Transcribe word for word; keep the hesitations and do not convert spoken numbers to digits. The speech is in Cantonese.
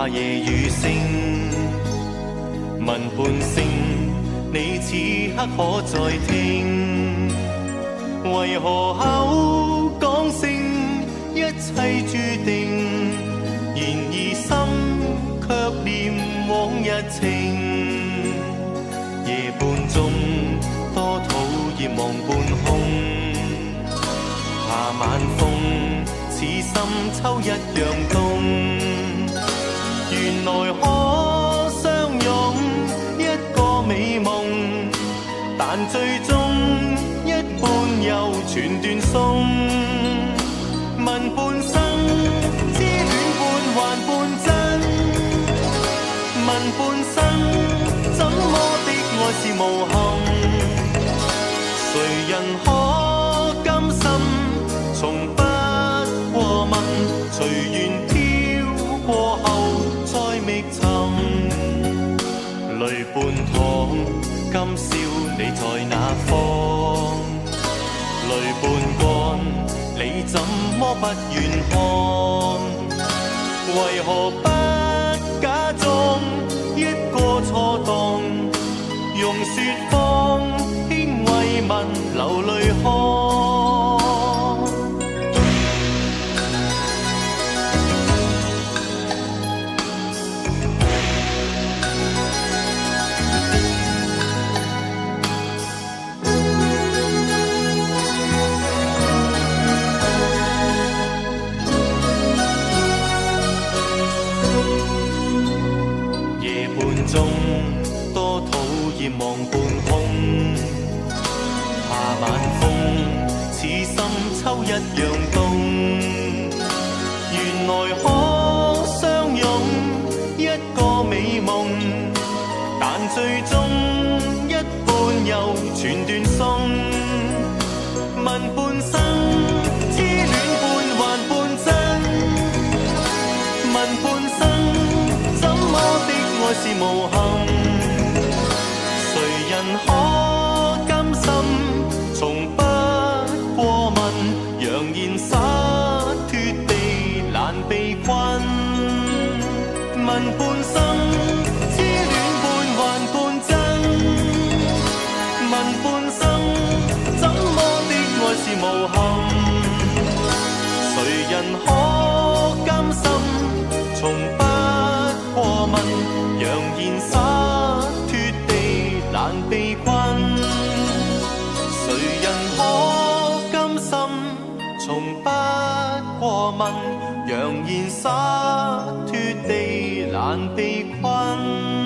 夜雨聲，問半聲，你此刻可再聽？為何口講聲一切注定？然而心卻念往日情。夜半中多討厭望半空，夏晚風似深秋一樣凍。原來可相擁一個美夢，但最終一半又全斷送。問半生痴戀半幻半真，問半生怎麼的愛是無憾？誰人可甘心從不過問？隨緣飄過後再覓尋，淚半淌，今宵你在哪方？淚半乾，你怎麼不願看？為何不假裝一個錯當？用説謊輕慰問，流淚看。中多討厭望半空，夏晚風似深秋一樣凍。原來可相擁一個美夢，但最終一半又全斷送。問半生痴戀半幻半真，問半生怎麼的愛是無憾？誰人可甘心從不過問？揚言灑脫地難被困。問半生痴戀半幻半真，問半生怎麼的愛是無憾？誰人可甘心從不過問？揚言灑脫地難被困，誰人可甘心從不過問？揚言灑脫地難被困。